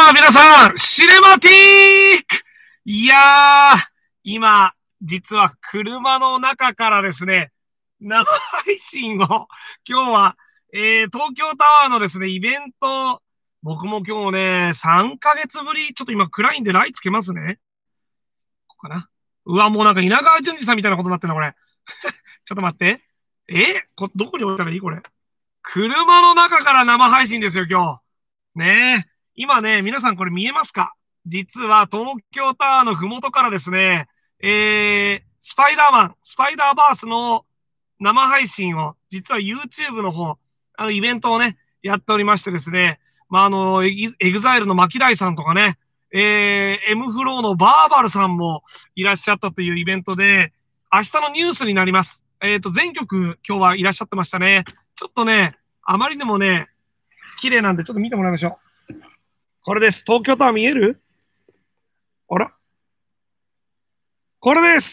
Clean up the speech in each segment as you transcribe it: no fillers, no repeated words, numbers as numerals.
皆さん、シネマティック。いやー、今、実は車の中からですね、生配信を、今日は、東京タワーのですね、イベント、僕も今日ね、3ヶ月ぶり、ちょっと今暗いんでライトつけますね。ここかな。うわ、もうなんか稲川淳二さんみたいなことになってるな、これ。ちょっと待って。どこに置いたらいいこれ。車の中から生配信ですよ、今日。ねえ。今ね、皆さんこれ見えますか？実は東京タワーのふもとからですね、スパイダーマン、スパイダーバースの生配信を、実は YouTube の方、イベントをね、やっておりましてですね、エグザイルの牧大さんとかね、M フローのバーバルさんもいらっしゃったというイベントで、明日のニュースになります。全局今日はいらっしゃってましたね。ちょっとね、あまりでもね、綺麗なんでちょっと見てもらいましょう。これです。東京タワー見える？あら？これです。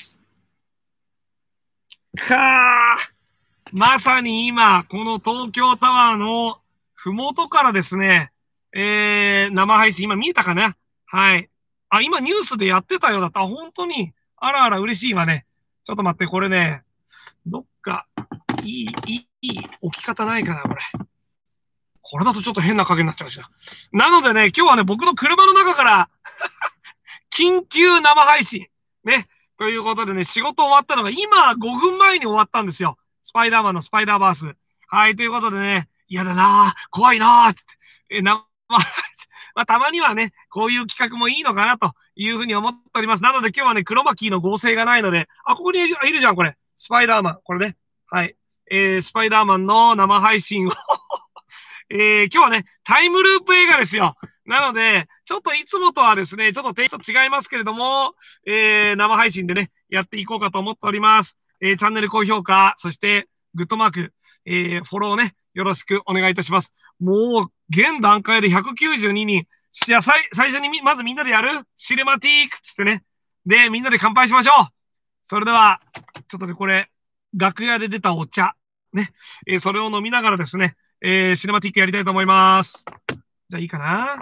まさに今、この東京タワーのふもとからですね、生配信、今見えたかな？はい。あ、今ニュースでやってたようだった。あ、本当に。あらあら、嬉しいわね。ちょっと待って、これね、どっか、いい置き方ないかな、これ。これだとちょっと変な影になっちゃうしな。なのでね、今日はね、僕の車の中から緊急生配信。ね。ということでね、仕事終わったのが今5分前に終わったんですよ。スパイダーマンのスパイダーバース。はい、ということでね、嫌だなぁ、怖いなぁ、つって、まあ、たまにはね、こういう企画もいいのかなというふうに思っております。なので今日はね、黒巻の合成がないので、あ、ここにいるじゃん、これ。スパイダーマン。これね。はい。スパイダーマンの生配信を今日はね、タイムループ映画ですよ。なので、ちょっといつもとはですね、ちょっとテイスト違いますけれども、生配信でね、やっていこうかと思っております。チャンネル高評価、そしてグッドマーク、フォローね、よろしくお願いいたします。もう、現段階で192人。じゃあ、最初にまずみんなでやるシネマティークつってね。で、みんなで乾杯しましょう。それでは、ちょっとね、これ、楽屋で出たお茶。ね。それを飲みながらですね、シネマティックやりたいと思います。じゃあいいかな？はい。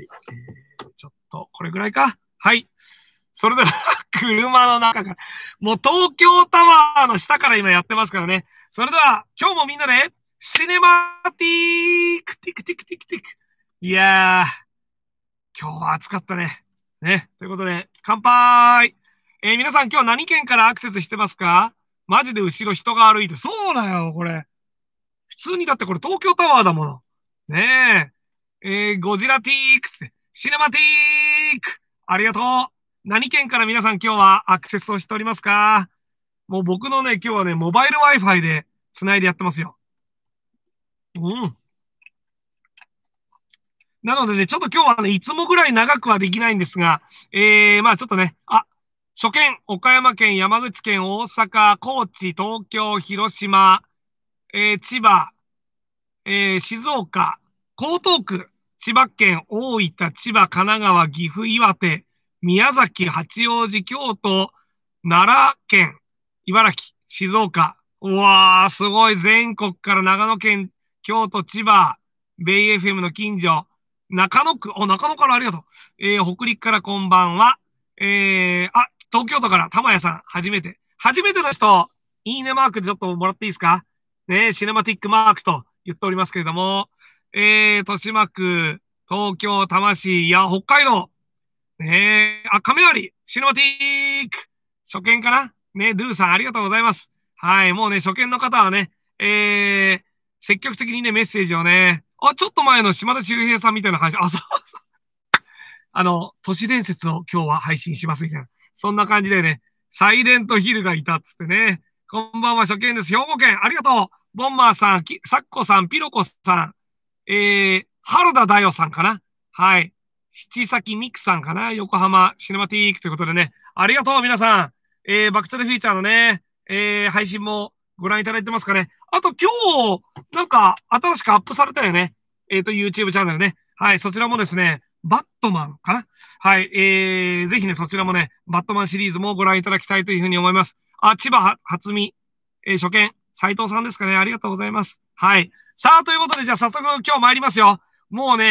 ちょっと、これぐらいか。はい。それでは、車の中から、もう東京タワーの下から今やってますからね。それでは、今日もみんなで、シネマティック、ティックティックティックティック。いやー、今日は暑かったね。ね。ということで、乾杯。皆さん今日何県からアクセスしてますか？マジで後ろ人が歩いて。そうだよ、これ。普通にだってこれ東京タワーだもの。ねえ。ゴジラティークって、シネマティークありがとう。何県から皆さん今日はアクセスをしておりますか？もう僕のね、今日はね、モバイル Wi-Fi で繋いでやってますよ。うん。なのでね、ちょっと今日はね、いつもぐらい長くはできないんですが、まあちょっとね、初見、岡山県、山口県、大阪、高知、東京、広島、千葉、静岡、江東区、千葉県、大分、千葉、神奈川、岐阜、岩手、宮崎、八王子、京都、奈良県、茨城、静岡。うわー、すごい。全国から長野県、京都、千葉、ベイ FM の近所、中野区、中野からありがとう。北陸からこんばんは。東京都から玉谷さん、初めて。初めての人、いいねマークでちょっともらっていいですか？ね、シネマティックマークと言っておりますけれども、豊島区、東京、多摩市、いや、北海道、亀有、シネマティック、初見かなね、ドゥさんありがとうございます。はい、もうね、初見の方はね、積極的にね、メッセージをね、ちょっと前の島田秀平さんみたいな配信、そうそう。都市伝説を今日は配信しますみたいな。そんな感じでね、サイレントヒルがいたっつってね、こんばんは、初見です。兵庫県、ありがとう。ボンマーさん、サッコさん、ピロコさん、原田大代さんかな。はい。七崎ミクさんかな。横浜シネマティークということでね。ありがとう、皆さん。バックトゥザフューチャーのね、配信もご覧いただいてますかね。あと今日、なんか、新しくアップされたよね。YouTube チャンネルね。はい。そちらもですね、バットマンかな。はい。ぜひね、そちらもね、バットマンシリーズもご覧いただきたいというふうに思います。千葉初見、初見、斉藤さんですかね。ありがとうございます。はい。さあ、ということで、じゃあ早速今日参りますよ。もうね、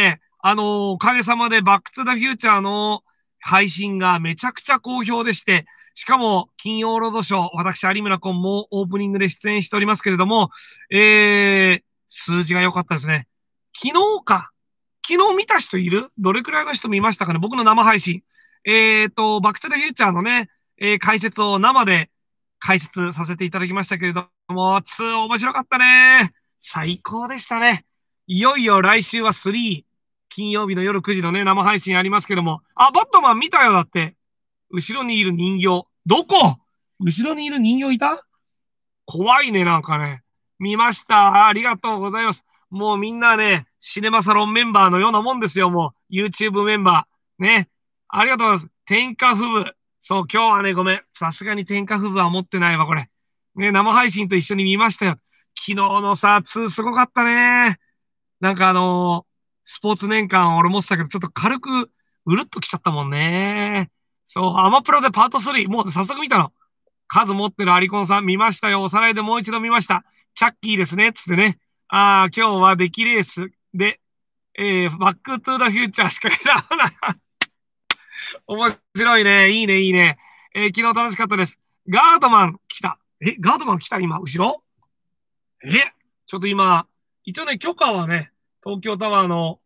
おかげさまでバックトゥザフューチャーの配信がめちゃくちゃ好評でして、しかも金曜ロードショー、私有村昆もオープニングで出演しておりますけれども、数字が良かったですね。昨日見た人いる？どれくらいの人見ましたかね？僕の生配信。バックトゥザフューチャーのね、解説を生で解説させていただきましたけれども、2面白かったね。最高でしたね。いよいよ来週は3、金曜日の夜9時のね、生配信ありますけども、あ、バットマン見たよ、だって。後ろにいる人形。どこ？後ろにいる人形いた？怖いね、なんかね。見ました。ありがとうございます。もうみんなね、シネマサロンメンバーのようなもんですよ、もう。YouTube メンバー。ね。ありがとうございます。天下布武。そう、今日はね、ごめん。さすがに天下布武は持ってないわ、これ。ね、生配信と一緒に見ましたよ。昨日のさ、2すごかったね。なんかスポーツ年間俺持ってたけど、ちょっと軽く、うるっときちゃったもんね。そう、アマプロでパート3、もう早速見たの。数持ってるアリコンさん見ましたよ。おさらいでもう一度見ました。チャッキーですね。つってね。今日は出来レースで、バックトゥーザフューチャーしか選ばない。面白いね。いいね、いいね。昨日楽しかったです。ガードマン来た。ガードマン来た今、後ろ？ちょっと今、一応ね、許可はね、東京タワーの、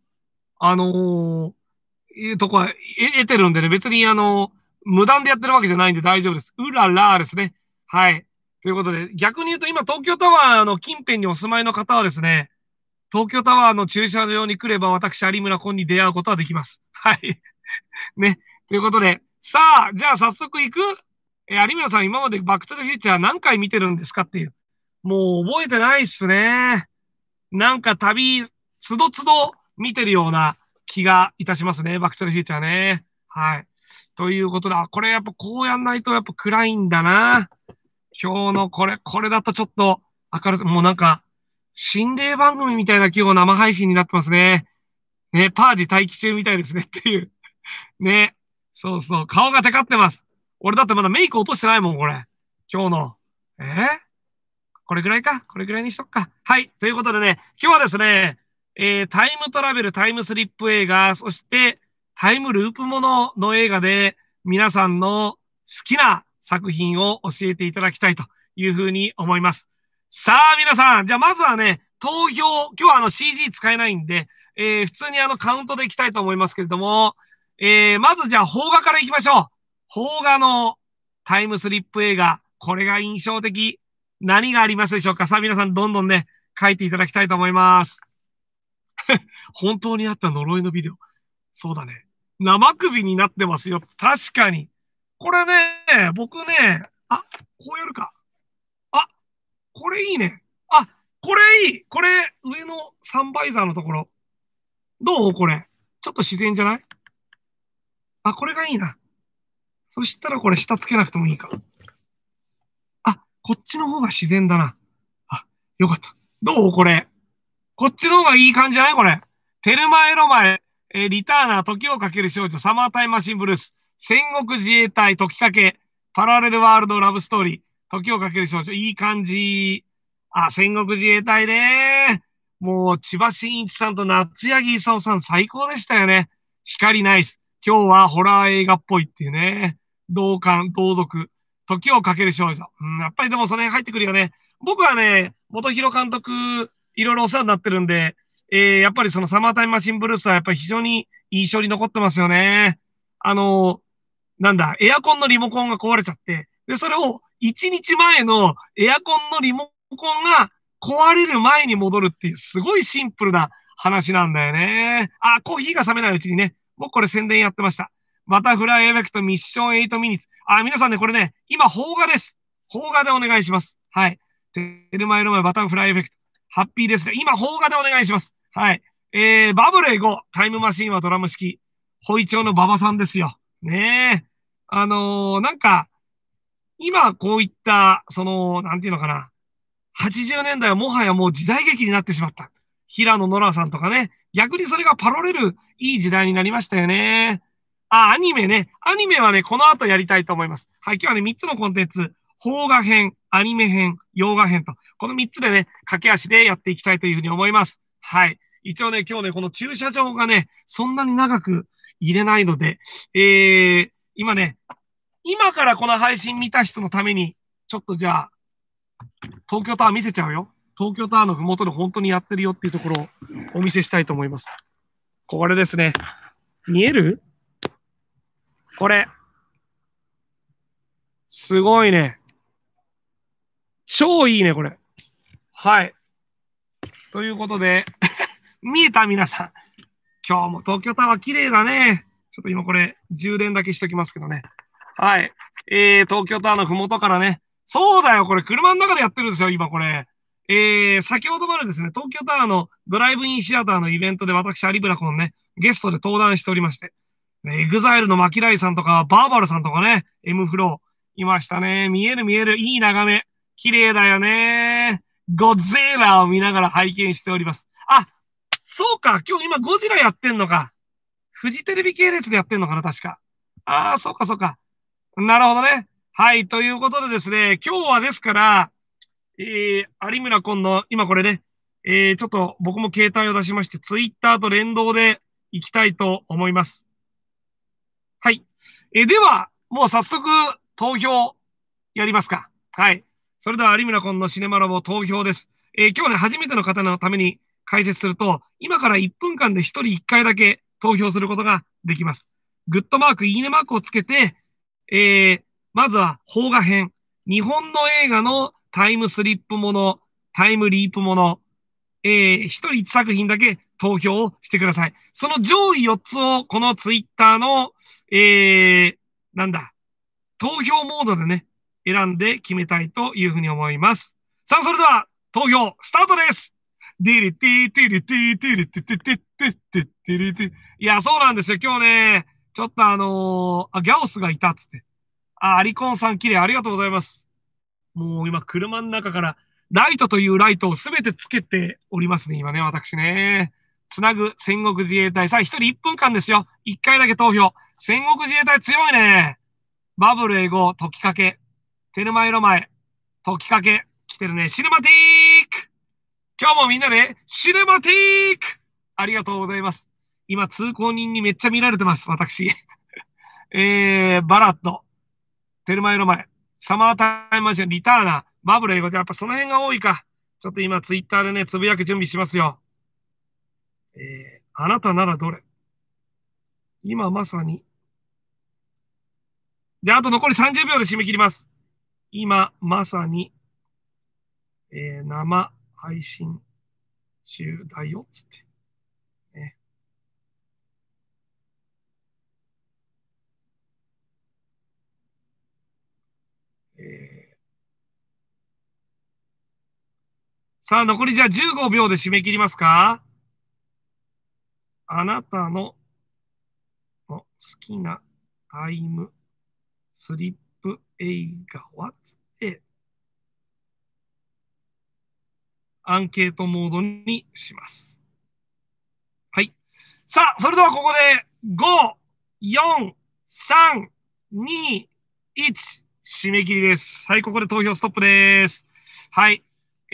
いうとこは得てるんでね、別に無断でやってるわけじゃないんで大丈夫です。うららですね。はい。ということで、逆に言うと今東京タワーの近辺にお住まいの方はですね、東京タワーの駐車場に来れば私、有村昆に出会うことはできます。はい。ね。ということで、さあ、じゃあ早速行く？有村さん今までバックトゥザフューチャー何回見てるんですかっていう。もう覚えてないっすね。なんかつどつど見てるような気がいたしますね。バックトゥザフューチャーね。はい。ということで、これやっぱこうやんないとやっぱ暗いんだな。今日のこれだとちょっと明るさ、もうなんか、心霊番組みたいな今日生配信になってますね。ね、パージ待機中みたいですねっていう。ね。そうそう。顔がテカってます。俺だってまだメイク落としてないもん、これ。今日の。これぐらいか。これぐらいにしとくか。はい。ということでね、今日はですね、タイムトラベル、タイムスリップ映画、そしてタイムループものの映画で皆さんの好きな作品を教えていただきたいというふうに思います。さあ、皆さん、じゃあまずはね、投票、今日はCG 使えないんで、普通にカウントでいきたいと思いますけれども、まずじゃあ邦画からいきましょう。邦画のタイムスリップ映画、これが印象的。何がありますでしょうか？さあ皆さんどんどんね、書いていただきたいと思います。本当にあった呪いのビデオ。そうだね。生首になってますよ。確かに。これね、僕ね、こうやるか。これいいね。これいい。これ、上のサンバイザーのところ。どうこれ。ちょっと自然じゃない？これがいいな。そしたらこれ下つけなくてもいいか。こっちの方が自然だな。よかった。どうこれ。こっちの方がいい感じじゃないこれ。テルマエロマエ、リターナー、時をかける少女、サマータイムマシンブルース、戦国自衛隊、時かけ、パラレルワールドラブストーリー、時をかける少女、いい感じ。戦国自衛隊ね。もう、千葉真一さんと夏柳功さん最高でしたよね。光ナイス。今日はホラー映画っぽいっていうね。同感、同族。時をかける少女。やっぱりでもその辺入ってくるよね。僕はね、元広監督、いろいろお世話になってるんで、やっぱりそのサマータイムマシンブルースはやっぱり非常に印象に残ってますよね。なんだ、エアコンのリモコンが壊れちゃって、で、それを1日前のエアコンのリモコンが壊れる前に戻るっていう、すごいシンプルな話なんだよね。コーヒーが冷めないうちにね、僕これ宣伝やってました。バタフライエフェクトミッション8ミニッツ。皆さんね、これね、今、邦画です。邦画でお願いします。はい。テルマエロマエバタフライエフェクト。ハッピーですが、今、邦画でお願いします。はい。バブルへ5、タイムマシーンはドラム式。ホイチョウの馬場さんですよ。ねえ。なんか、今、こういった、なんていうのかな。80年代はもはやもう時代劇になってしまった。平野ノラさんとかね。逆にそれがパロれるいい時代になりましたよね。アニメね。アニメはね、この後やりたいと思います。はい、今日はね、3つのコンテンツ、邦画編、アニメ編、洋画編と、この3つでね、駆け足でやっていきたいというふうに思います。はい。 一応ね、今日ね、この駐車場がね、そんなに長く入れないので、今ね、今からこの配信見た人のために、ちょっとじゃあ、東京タワー見せちゃうよ。東京タワーのふもとで本当にやってるよっていうところをお見せしたいと思います。これですね。見える？これ。すごいね。超いいね、これ。はい。ということで、見えた皆さん。今日も東京タワー綺麗だね。ちょっと今これ、充電だけしときますけどね。はい。東京タワーのふもとからね。そうだよ、これ車の中でやってるんですよ、今これ。先ほどまでですね、東京タワーのドライブインシアターのイベントで私、有村君ね、ゲストで登壇しておりまして、エグザイルのマキライさんとか、バーバルさんとかね、M フロー、いましたね。見える見える、いい眺め。綺麗だよね。ゴゼラを見ながら拝見しております。あ、そうか、今日今ゴジラやってんのか。フジテレビ系列でやってんのかな、確か。ああ、そうかそうか。なるほどね。はい、ということでですね、今日はですから、有村君の、今これね、ちょっと僕も携帯を出しまして、ツイッターと連動でいきたいと思います。はい。では、もう早速、投票やりますか。はい。それでは有村君のシネマラボ投票です。今日ね、初めての方のために解説すると、今から1分間で1人1回だけ投票することができます。グッドマーク、いいねマークをつけて、まずは邦画編。日本の映画のタイムスリップもの、タイムリープもの、一人一作品だけ投票をしてください。その上位4つをこのツイッターの、なんだ、投票モードでね、選んで決めたいというふうに思います。さあ、それでは投票スタートです。デリティテリティテリティテテテテテリティ。いや、そうなんですよ。今日ね、ちょっとギャオスがいたっつって。アリコンさん綺麗ありがとうございます。もう今車の中からライトというライトをすべてつけておりますね、今ね、私ね。つなぐ戦国自衛隊。さあ、一人1分間ですよ。1回だけ投票。戦国自衛隊強いね。バブル英語、解きかけ。テルマエロマエ、解きかけ。来てるね。シネマティーク。今日もみんなで、シネマティーク。ありがとうございます。今、通行人にめっちゃ見られてます、私。バラッド、テルマエロマエ、サマータイムマシン、リターナー、バブル英語でやっぱその辺が多いか。ちょっと今、ツイッターでね、つぶやく準備しますよ。あなたならどれ？今まさに。じゃあ、あと残り30秒で締め切ります。今、まさに、生配信中だよ、つって。ね。さあ、残りじゃあ15秒で締め切りますか？あなたの好きなタイムスリップ映画はつって、アンケートモードにします。はい。さあ、それではここで、5、4、3、2、1、締め切りです。はい、ここで投票ストップです。はい。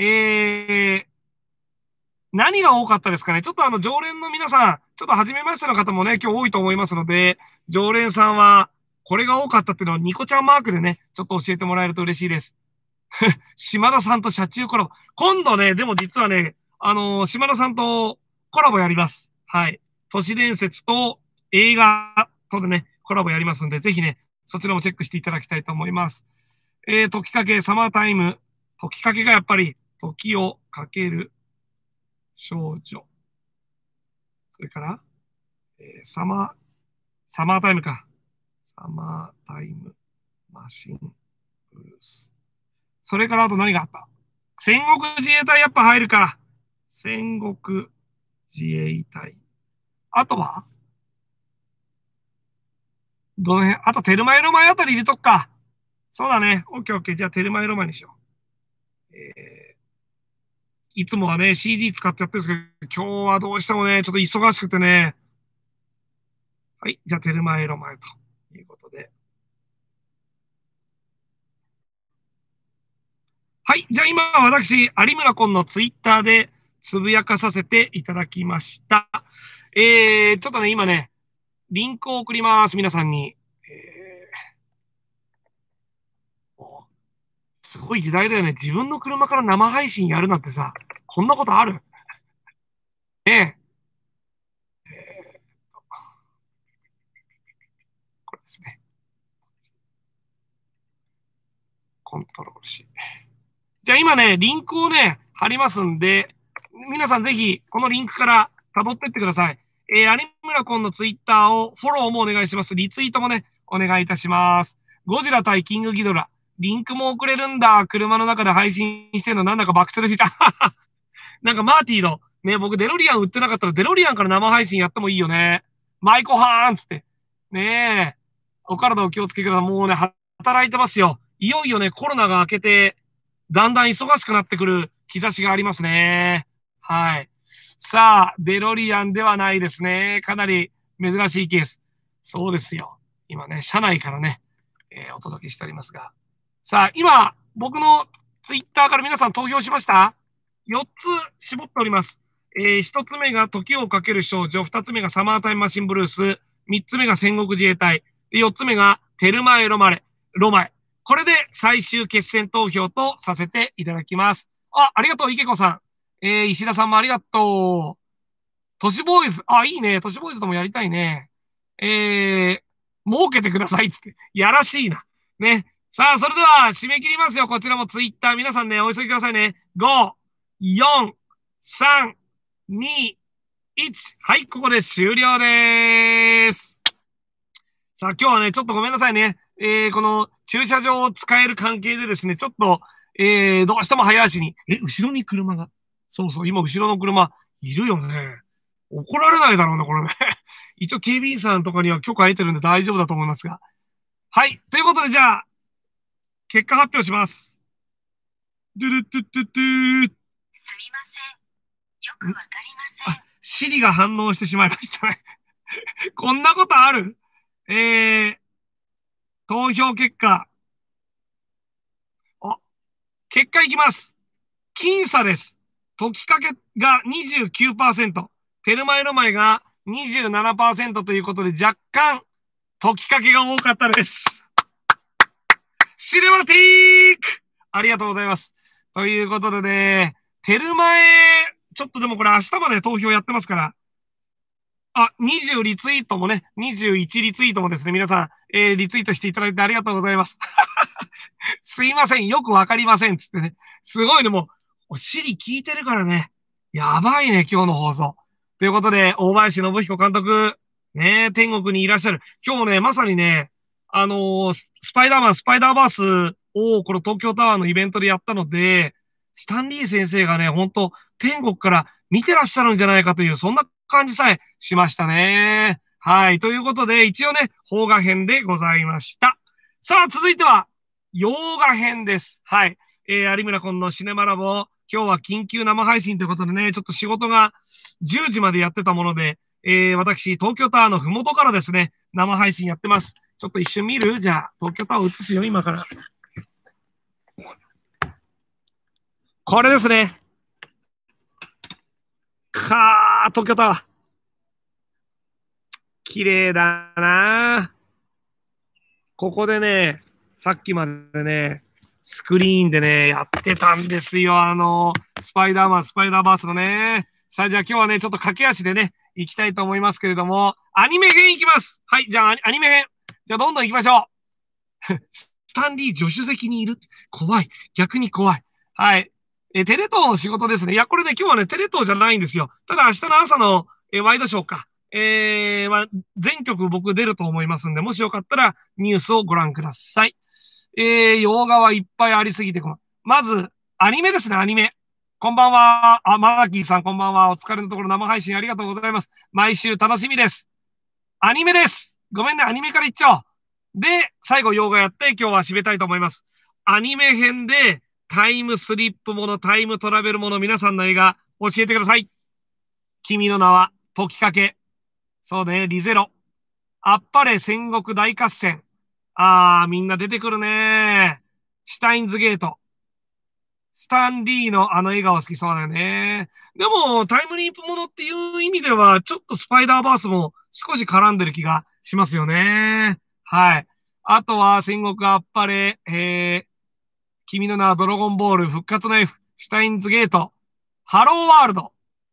何が多かったですかね。ちょっと常連の皆さん、ちょっと初めましての方もね、今日多いと思いますので、常連さんは、これが多かったっていうのをニコちゃんマークでね、ちょっと教えてもらえると嬉しいです。島田さんと車中コラボ。今度ね、でも実はね、島田さんとコラボやります。はい。都市伝説と映画とでね、コラボやりますんで、ぜひね、そちらもチェックしていただきたいと思います。解きかけ、サマータイム。解きかけがやっぱり、時をかける少女。それから、サマータイムか。サマータイムマシンブルース。それからあと何があった？戦国自衛隊やっぱ入るか。戦国自衛隊。あとはどの辺？あとテルマエロマエあたり入れとくか。そうだね。オッケーオッケー。じゃあテルマエロマエにしよう。いつもはね、CG 使ってやってるんですけど、今日はどうしてもね、ちょっと忙しくてね。はい。じゃあテルマエロマエということで。はい。じゃあ今、私、有村コンのツイッターでつぶやかさせていただきました。ちょっとね、今ね、リンクを送ります、皆さんに。すごい時代だよね。自分の車から生配信やるなんてさ、こんなことあるねえ。これですね。コントロール C。じゃあ今ね、リンクをね、貼りますんで、皆さんぜひ、このリンクから辿ってってください。有村コンのツイッターをフォローもお願いします。リツイートもね、お願いいたします。ゴジラ対キングギドラ。リンクも送れるんだ。車の中で配信してるのなんだかバックトゥザフューチャー。なんかマーティーの、ね、僕デロリアン売ってなかったらデロリアンから生配信やってもいいよね。マイコハーンつって。ねえ。お体お気をつけください。もうね、働いてますよ。いよいよね、コロナが明けて、だんだん忙しくなってくる兆しがありますね。はい。さあ、デロリアンではないですね。かなり珍しいケース。そうですよ。今ね、社内からね、お届けしておりますが。さあ、今、僕のツイッターから皆さん投票しました？ 4 つ絞っております。1つ目が時をかける少女、2つ目がサマータイムマシンブルース、3つ目が戦国自衛隊、4つ目がテルマエロマレ、ロマエ。これで最終決戦投票とさせていただきます。ありがとう、池子さん。石田さんもありがとう。都市ボーイズ。いいね。都市ボーイズともやりたいね。儲けてくださいっつって。やらしいな。ね。さあ、それでは締め切りますよ。こちらもツイッター。皆さんね、お急ぎくださいね。5、4、3、2、1。はい、ここで終了です。さあ、今日はね、ちょっとごめんなさいね。この駐車場を使える関係でですね、ちょっと、どうしても早足に。後ろに車が。そうそう、今後ろの車、いるよね。怒られないだろうね、これね。一応警備員さんとかには許可得てるんで大丈夫だと思いますが。はい。ということで、じゃあ、結果発表します。ドゥルトゥトゥトゥー。 すみません。よくわかりません。 シリが反応してしまいましたね。こんなことある？投票結果。結果いきます。僅差です。解きかけが 29%、テルマエロマエが 27% ということで若干解きかけが多かったです。シルマティークありがとうございます。ということでね、テルマエ、ちょっとでもこれ明日まで投票やってますから、20リツイートもね、21リツイートもですね、皆さん、リツイートしていただいてありがとうございます。すいません、よくわかりません、つってね。すごいね、もう、シリ聞いてるからね。やばいね、今日の放送。ということで、大林信彦監督、ね、天国にいらっしゃる。今日ね、まさにね、スパイダーマン、スパイダーバースを、この東京タワーのイベントでやったので、スタンリー先生がね、本当天国から見てらっしゃるんじゃないかという、そんな感じさえしましたね。はい。ということで、一応ね、邦画編でございました。さあ、続いては、洋画編です。はい。有村昆のシネマラボ、今日は緊急生配信ということでね、ちょっと仕事が10時までやってたもので、私、東京タワーのふもとからですね、生配信やってます。ちょっと一瞬見る？じゃあ、東京タワー映すよ、今から。これですね。東京タワー。綺麗だな。ここでね、さっきまでね、スクリーンでね、やってたんですよ。スパイダーマン、スパイダーバースのね。さあ、じゃあ今日はね、ちょっと駆け足でね、行きたいと思いますけれども、アニメ編行きます。はい、じゃあアニメ編。じゃあどんどん行きましょう。スタンリー助手席にいる。怖い。逆に怖い。はい。テレ東の仕事ですね。いや、これね、今日はね、テレ東じゃないんですよ。ただ明日の朝の、ワイドショーか。全局僕出ると思いますんで、もしよかったらニュースをご覧ください。洋画はいっぱいありすぎてまず、アニメですね、アニメ。こんばんは。マーキーさんこんばんは。お疲れのところ生配信ありがとうございます。毎週楽しみです。アニメです。ごめんね、アニメからいっちゃおう。で、最後洋画やって今日は締めたいと思います。アニメ編でタイムスリップもの、タイムトラベルもの、皆さんの映画教えてください。君の名は、解きかけ。そうね、リゼロ。あっぱれ戦国大合戦。みんな出てくるね。シュタインズゲート。 スタンリーのあの笑顔好きそうだよね。でも、タイムリープものっていう意味では、ちょっとスパイダーバースも少し絡んでる気がしますよね。はい。あとは、戦国あっぱれ、君の名はドラゴンボール、復活ナイフ、シュタインズゲート、ハローワールド。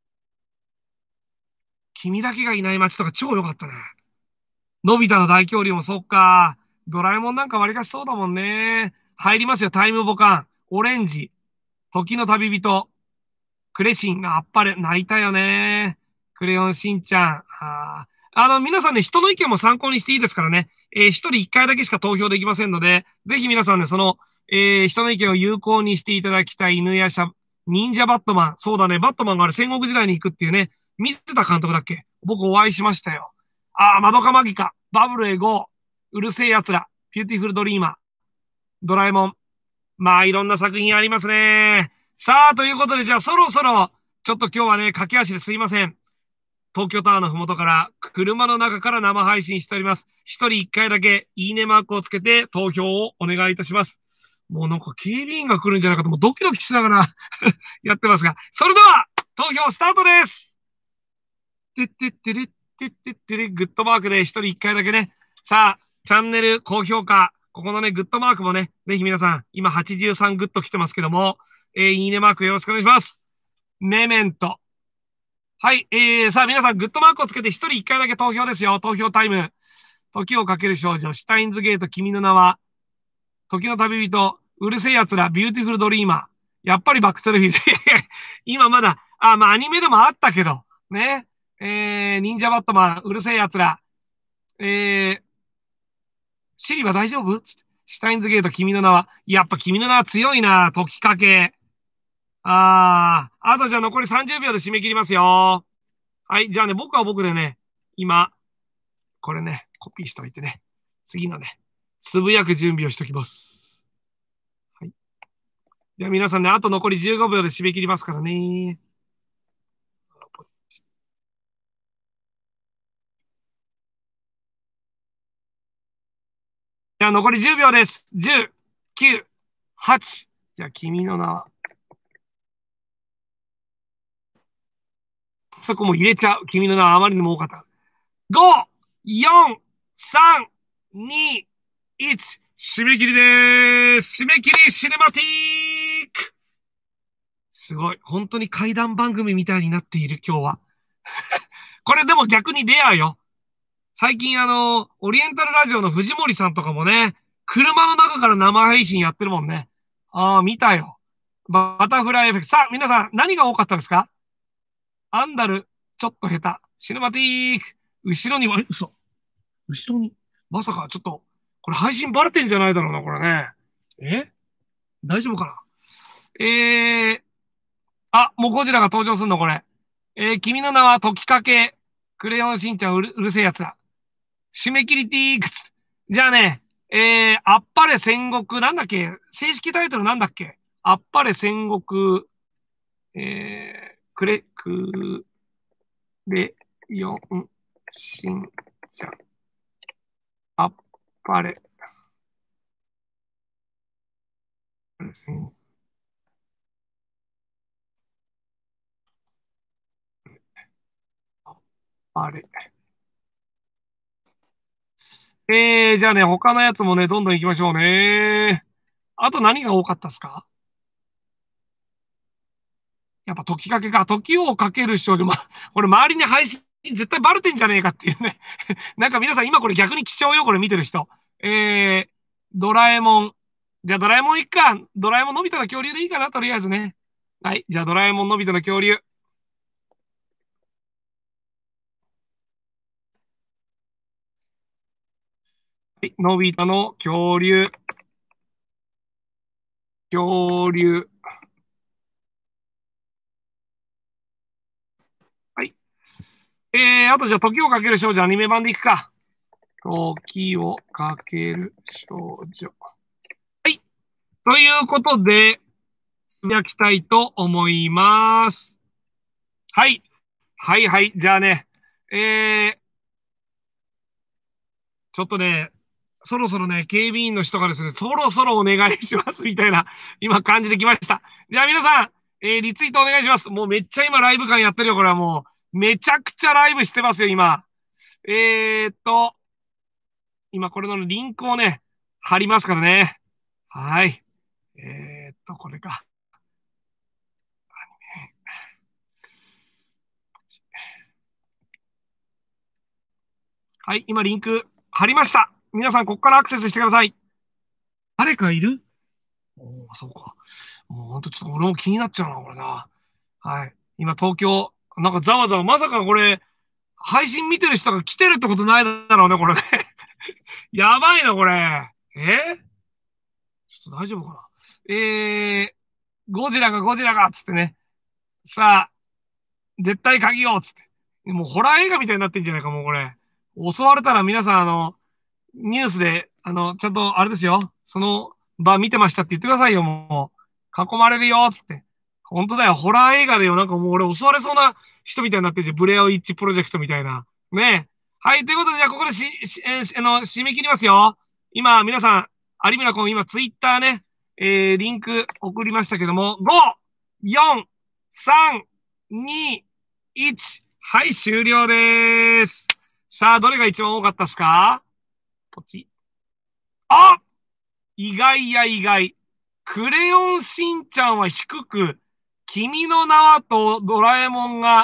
君だけがいない街とか超良かったね。のび太の大恐竜もそっか。ドラえもんなんか割りかしそうだもんね。入りますよ、タイムボカン。オレンジ。時の旅人。クレシンがあっぱれ。泣いたよね。クレヨンしんちゃん。皆さんね、人の意見も参考にしていいですからね。一人一回だけしか投票できませんので、ぜひ皆さんね、人の意見を有効にしていただきたい犬や忍者バットマン。そうだね、バットマンがあれ戦国時代に行くっていうね、水田監督だっけ僕お会いしましたよ。マドカマギカ、バブルへゴー、うるせえ奴ら、ビューティフルドリーマー、ドラえもん。まあ、いろんな作品ありますね。さあ、ということで、じゃあそろそろ、ちょっと今日はね、駆け足ですいません。東京タワーのふもとから、車の中から生配信しております。一人一回だけ、いいねマークをつけて投票をお願いいたします。もうなんか警備員が来るんじゃないかと、もうドキドキしながらやってますが、それでは、投票スタートです。てってってれってってってれ、グッドマークで一人一回だけね。さあ、チャンネル高評価、ここのね、グッドマークもね、ぜひ皆さん、今83グッド来てますけども、いいねマークよろしくお願いします。メメント。はい、さあ皆さん、グッドマークをつけて一人一回だけ投票ですよ。投票タイム。時をかける少女、シュタインズゲート、君の名は、時の旅人、うるせえ奴ら、ビューティフルドリーマー。やっぱりバックトゥルフィーズ。今まだ、まあアニメでもあったけど、ね。忍者バットマン、うるせえ奴ら。シリは大丈夫つって。シュタインズゲート、君の名は。やっぱ君の名は強いな。時かけ。あとじゃあ残り30秒で締め切りますよ。はい。じゃあね、僕は僕でね、今、これね、コピーしといてね。次のね、つぶやく準備をしときます。はい。じゃあ皆さんね、あと残り15秒で締め切りますからね。じゃあ残り10秒です。10、9、8。じゃあ君の名は。そこも入れちゃう。君の名はあまりにも多かった。5、4、3、2、1。締め切りでーす。締め切りシネマティーク。すごい。本当に怪談番組みたいになっている、今日は。これでも逆にレアよ。最近オリエンタルラジオの藤森さんとかもね、車の中から生配信やってるもんね。見たよ。バタフライエフェクト。さあ、皆さん、何が多かったですか？アンダル、ちょっと下手。シネマティーク。後ろには、嘘。後ろに。まさか、ちょっと、これ配信バレてんじゃないだろうな、これね。大丈夫かな？もうゴジラが登場すんの、これ。君の名は時かけ。クレヨンしんちゃんうるせえやつだ。締め切りティークス。じゃあね、あっぱれ戦国、なんだっけ？正式タイトルなんだっけ？あっぱれ戦国、くれよんしんちゃん。あっぱれ。あっぱれ。じゃあね、他のやつもね、どんどん行きましょうね。あと何が多かったですか？やっぱ時かけか。時をかける少女も、これ周りに配信絶対バレてんじゃねえかっていうね。なんか皆さん今これ逆に貴重よ、これ見てる人。ドラえもん。じゃあドラえもんいっか。ドラえもんのび太の恐竜でいいかな、とりあえずね。はい。じゃあドラえもんのび太の恐竜。はい。のび太の恐竜。恐竜。はい。あとじゃあ時をかける少女アニメ版でいくか。時をかける少女。はい。ということで、つぶやきたいと思います。はい。はいはい。じゃあね、ちょっとね、 そろそろね、警備員の人がですね、そろそろお願いしますみたいな、今感じてきました。じゃあ皆さん、リツイートお願いします。もうめっちゃ今ライブ感やってるよ、これはもう。めちゃくちゃライブしてますよ、今。今これのリンクをね、貼りますからね。はい。これか。はい、今リンク貼りました。皆さん、ここからアクセスしてください。誰かいる？おお、そうか。もうほんとちょっと俺も気になっちゃうな、これな。はい。今東京、なんかざわざわ、まさかこれ、配信見てる人が来てるってことないだろうね、これね。やばいな、これ。ちょっと大丈夫かな。ゴジラが、つってね。さあ、絶対鍵を、つって。もうホラー映画みたいになってんじゃないか、もうこれ。襲われたら皆さん、ニュースで、ちゃんと、あれですよ。その場見てましたって言ってくださいよ、もう。囲まれるよ、つって。本当だよ、ホラー映画でよ。なんかもう俺襲われそうな人みたいになってるじゃん。ブレアウィッチプロジェクトみたいな。ねえ。はい、ということで、じゃあここで締め切りますよ。今、皆さん、有村君、今、ツイッターね、リンク送りましたけども、5、4、3、2、1。はい、終了です。さあ、どれが一番多かったですか？ポチ。あ、意外や意外。クレヨンしんちゃんは低く、君の名はとドラえもんが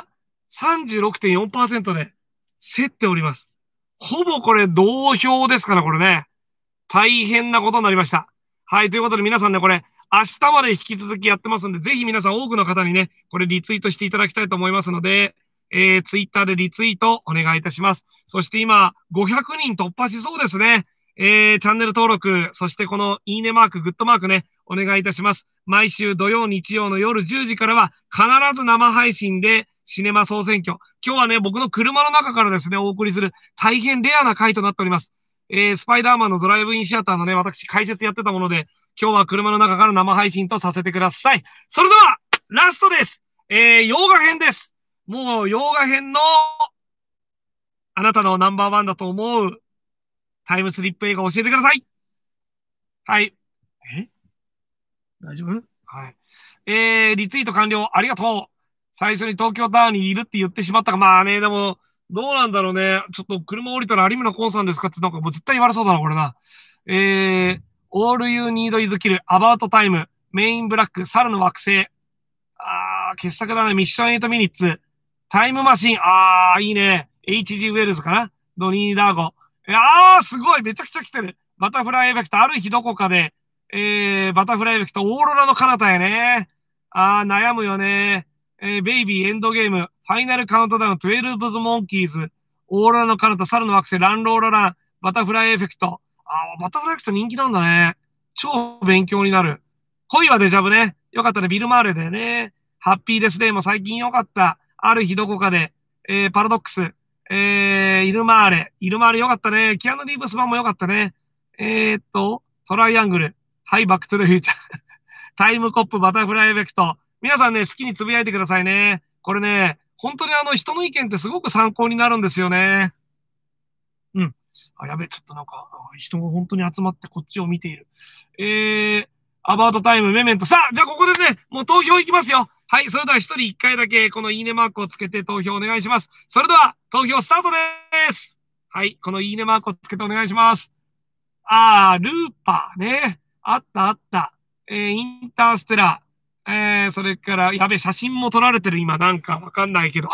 36.4% で競っております。ほぼこれ同票ですから、これね。大変なことになりました。はい、ということで皆さんね、これ、明日まで引き続きやってますんで、ぜひ皆さん多くの方にね、これリツイートしていただきたいと思いますので、ツイッターでリツイートお願いいたします。そして今、500人突破しそうですね。チャンネル登録、そしてこのいいねマーク、グッドマークね、お願いいたします。毎週土曜、日曜の夜10時からは必ず生配信でシネマ総選挙。今日はね、僕の車の中からですね、お送りする大変レアな回となっております。スパイダーマンのドライブインシアターのね、私解説やってたもので、今日は車の中から生配信とさせてください。それでは、ラストです。洋画編です。もう洋画編のあなたのナンバーワンだと思うタイムスリップ映画教えてください。はい。大丈夫？はい。リツイート完了。ありがとう。最初に東京タワーにいるって言ってしまったが、まあね、でも、どうなんだろうね。ちょっと車降りたら有村昆さんですかってなんかもう絶対言われそうだな、これな。All You Need Is Kill, About Time, メインブラック、猿の惑星。傑作だね。ミッション8ミニッツ。タイムマシン。いいね。H.G. ウェルズかな、ドニー・ダーゴ。すごい。めちゃくちゃ来てる。バタフライエフェクト。ある日どこかで、バタフライエフェクト。オーロラの彼方やね。悩むよね。ベイビーエンドゲーム。ファイナルカウントダウン。12ブズモンキーズ。オーロラの彼方。猿の惑星。ランローララン。バタフライエフェクト。バタフライエフェクト人気なんだね。超勉強になる。恋はデジャブね。よかったね。ビル・マーレだよね。ハッピーですね。もう最近よかった。ある日どこかで、パラドックス、イルマーレ。イルマーレよかったね。キアヌ・リーブス版もよかったね。トライアングル。はい、バックトゥルフューチャー。タイムコップ、バタフライエフェクト。皆さんね、好きにつぶやいてくださいね。これね、本当に人の意見ってすごく参考になるんですよね。うん。やべ、ちょっとなんか、人が本当に集まってこっちを見ている。アバウトタイム、メメント。さあ、じゃあここでね、もう投票いきますよ。はい、それでは一人一回だけこのいいねマークをつけて投票お願いします。それでは投票スタートです。はい、このいいねマークをつけてお願いします。ルーパーね。あったあった。インターステラー。それから、やべ、写真も撮られてる今なんかわかんないけど。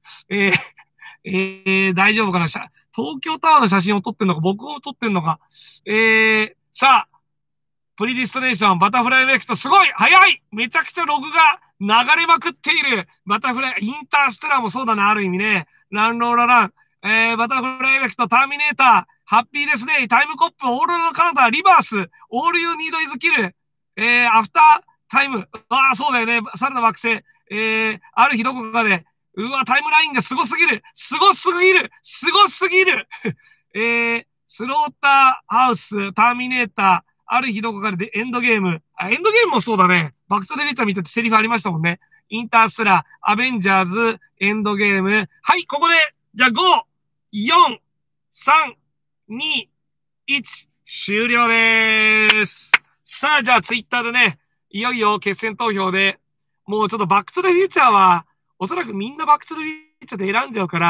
大丈夫かな、東京タワーの写真を撮ってんのか、僕を撮ってんのか。さあ、プリディストネーション、バタフライエフェクト、すごい早いめちゃくちゃログが流れまくっている。バタフライ、インターステラーもそうだな、ある意味ね。ランローララン。バタフライエフェクト、ターミネーター、ハッピーですね。タイムコップ、オーロラの彼方、リバース、オールユーニードイズキル、アフタータイム。そうだよね。猿の惑星。ある日どこかで、タイムラインがすごすぎる。すごすぎる。すごすぎる。スローターハウス、ターミネーター、ある日どこかでエンドゲーム。エンドゲームもそうだね。バックトゥザフューチャー見ててセリフありましたもんね。インターステラー、アベンジャーズ、エンドゲーム。はい、ここで、じゃあ5、4、3、2、1。 終了でーす。さあ、じゃあツイッターでね、いよいよ決選投票で、もうちょっとバックトゥザフューチャーは、おそらくみんなバックトゥザフューチャーで選んじゃうから、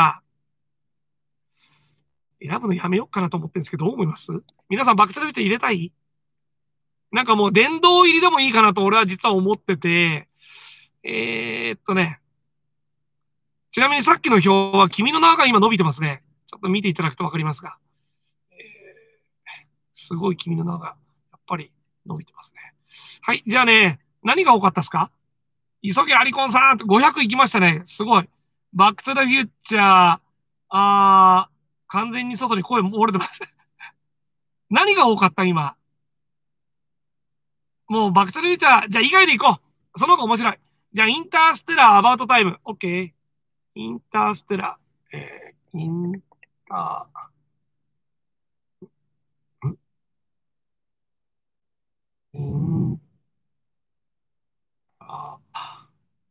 選ぶのやめようかなと思ってるんですけど、どう思います？皆さんバックトゥザフューチャー入れたい？なんかもう殿堂入りでもいいかなと俺は実は思ってて、ね。ちなみにさっきの表は君の名が今伸びてますね。ちょっと見ていただくとわかりますが。すごい君の名がやっぱり伸びてますね。はい。じゃあね、何が多かったですか？急げアリコンさん500いきましたね。すごい。バックトゥザフューチャー、完全に外に声漏れてます。何が多かった今。もうバックトゥザフューチャー、じゃあ以外でいこう。その方が面白い。じゃあインターステラーアバウトタイム。OK。インターステラー、インター、インター、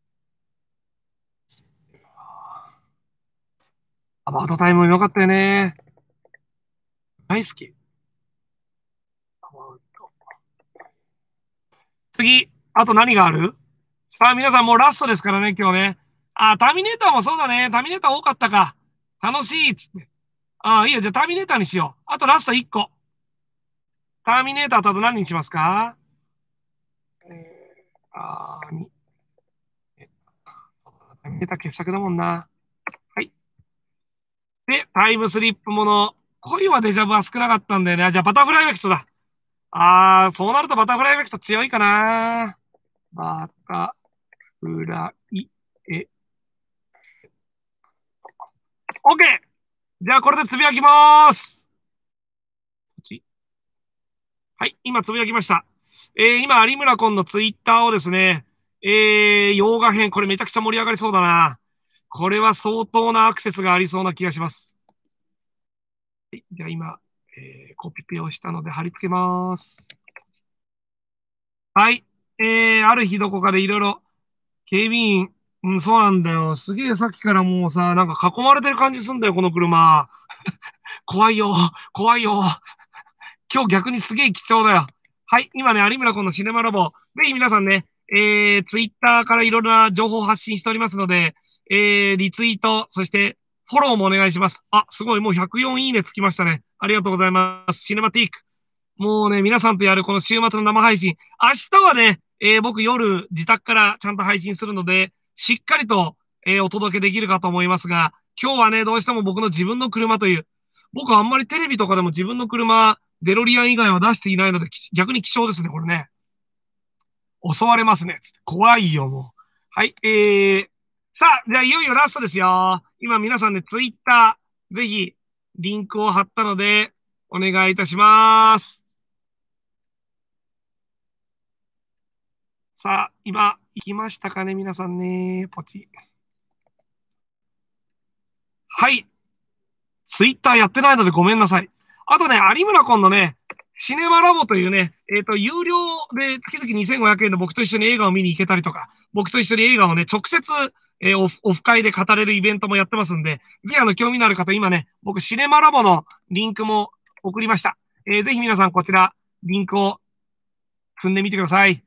アバウトタイムよかったよね。大好き。次、あと何がある？さあ、皆さんもうラストですからね、今日ね。ターミネーターもそうだね。ターミネーター多かったか。楽しいっつって。いいよ。じゃあターミネーターにしよう。あとラスト1個。ターミネーターとあと何にしますか？にターミネーター傑作だもんな。はい。で、タイムスリップもの。恋はデジャブは少なかったんだよね。じゃあバタフライエフェクトだ。そうなるとバタフライエフェクト強いかな。バタフライエ、オッケー。じゃあこれでつぶやきまーす。はい、今つぶやきました。今、有村昆のツイッターをですね、洋画編、これめちゃくちゃ盛り上がりそうだな。これは相当なアクセスがありそうな気がします。はい、じゃあ今、コピペをしたので貼り付けます。はい。ある日どこかでいろいろ、警備員、うん、そうなんだよ。すげえさっきからもうさ、なんか囲まれてる感じすんだよ、この車。怖いよ、怖いよ。今日逆にすげえ貴重だよ。はい、今ね、有村昆のシネマラボ。ぜひ皆さんね、ツイッターからいろんな情報を発信しておりますので、リツイート、そしてフォローもお願いします。すごい、もう104いいねつきましたね。ありがとうございます。シネマティック。もうね、皆さんとやるこの週末の生配信。明日はね、僕夜自宅からちゃんと配信するので、しっかりと、お届けできるかと思いますが、今日はね、どうしても僕の自分の車という、僕はあんまりテレビとかでも自分の車、デロリアン以外は出していないので、逆に貴重ですね、これね。襲われますね。つって怖いよ、もう。はい、さあ、じゃあいよいよラストですよ。今皆さんでツイッター、ぜひ、リンクを貼ったので、お願いいたします。さあ、今、行きましたかね、皆さんね。ポチ。はい。ツイッターやってないのでごめんなさい。あとね、有村昆のね、シネマラボというね、有料で月々2500円で僕と一緒に映画を見に行けたりとか、僕と一緒に映画をね、直接、オフ会で語れるイベントもやってますんで、ぜひ興味のある方、今ね、僕シネマラボのリンクも送りました。ぜひ皆さんこちら、リンクを踏んでみてください。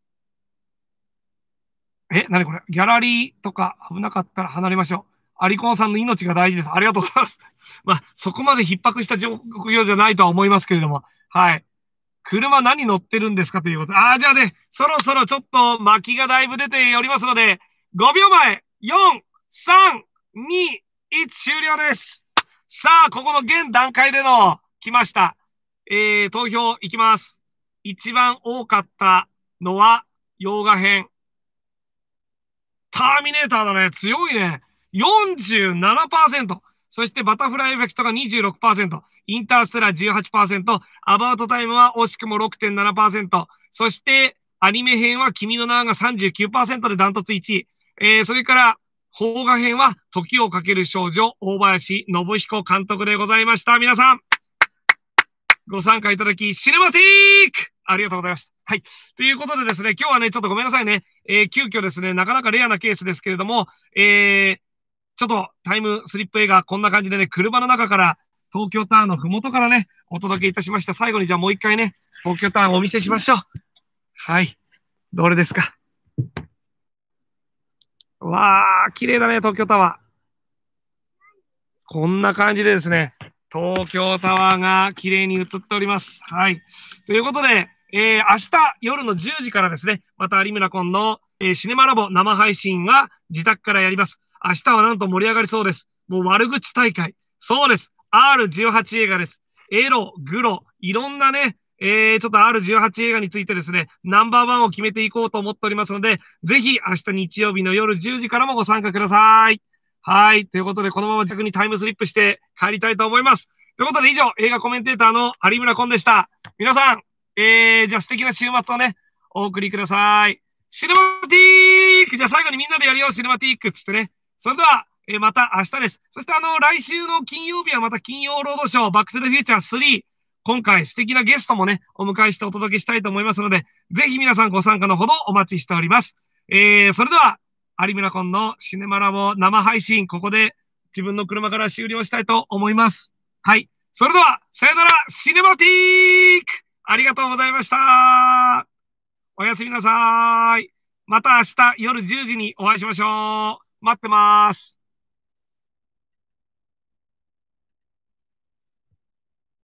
何これ？ギャラリーとか危なかったら離れましょう。アリコンさんの命が大事です。ありがとうございます。まあ、そこまで逼迫した状況じゃないとは思いますけれども。はい。車何乗ってるんですかということ。じゃあね、そろそろちょっと巻きがだいぶ出ておりますので、5秒前、4、3、2、1終了です。さあ、ここの現段階での来ました。投票いきます。一番多かったのは、洋画編。ターミネーターだね。強いね。47%。そしてバタフライエフェクトが26%。インターステラー18%。アバウトタイムは惜しくも 6.7%。そしてアニメ編は君の名が 39% でダントツ1位。それから邦画編は時をかける少女大林信彦監督でございました。皆さん、ご参加いただき、シネマティークありがとうございました。はい。ということでですね、今日はね、ちょっとごめんなさいね。急遽ですね、なかなかレアなケースですけれども、ちょっとタイムスリップ映画、こんな感じでね、車の中から東京タワーのふもとからね、お届けいたしました。最後にじゃあもう一回ね、東京タワーをお見せしましょう。はい。どれですか。わー、綺麗だね、東京タワー。こんな感じでですね、東京タワーが綺麗に映っております。はい。ということで、明日夜の10時からですね、また有村コンの、シネマラボ生配信は自宅からやります。明日はなんと盛り上がりそうです。もう悪口大会。そうです。R18 映画です。エロ、グロ、いろんなね、ちょっと R18 映画についてですね、ナンバーワンを決めていこうと思っておりますので、ぜひ明日日曜日の夜10時からもご参加ください。はい。ということで、このまま逆にタイムスリップして帰りたいと思います。ということで、以上、映画コメンテーターの有村昆でした。皆さん、じゃあ素敵な週末をね、お送りください。シネマティークじゃあ最後にみんなでやるよ、シネマティークつってね。それでは、また明日です。そして来週の金曜日はまた金曜ロードショー、バックトゥザフューチャー3。今回素敵なゲストもね、お迎えしてお届けしたいと思いますので、ぜひ皆さんご参加のほどお待ちしております。それでは、有村コンのシネマラボ生配信、ここで自分の車から終了したいと思います。はい。それでは、さよなら、シネマティークありがとうございました。おやすみなさい。また明日夜10時にお会いしましょう。待ってます。